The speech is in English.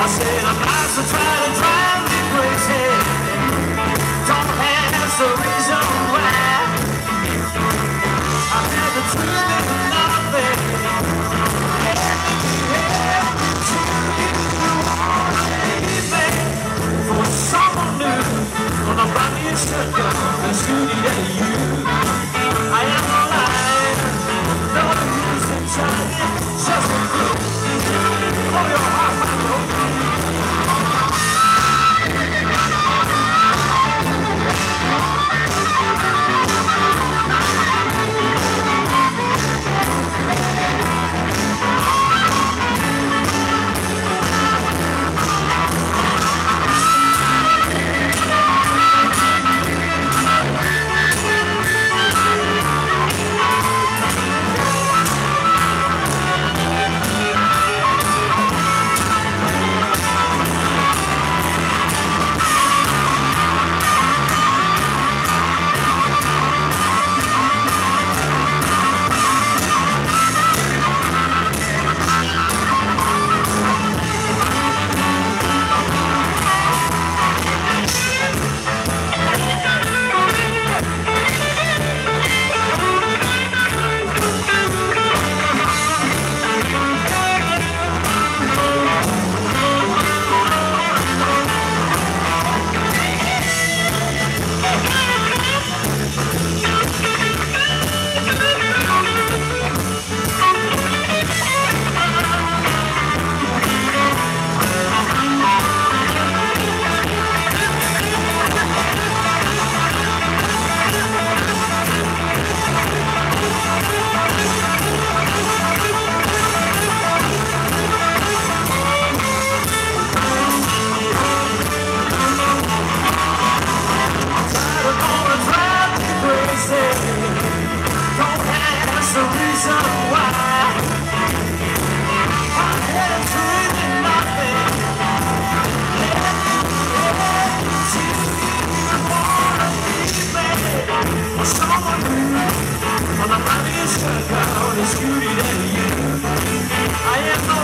said I'm not so trying to drive me crazy. Don't have the reason why. I have the truth and nothing. For someone new, when I'm running a circle, it's shooting at you. I am alive, no use in trying, just a good. For your heart, my I am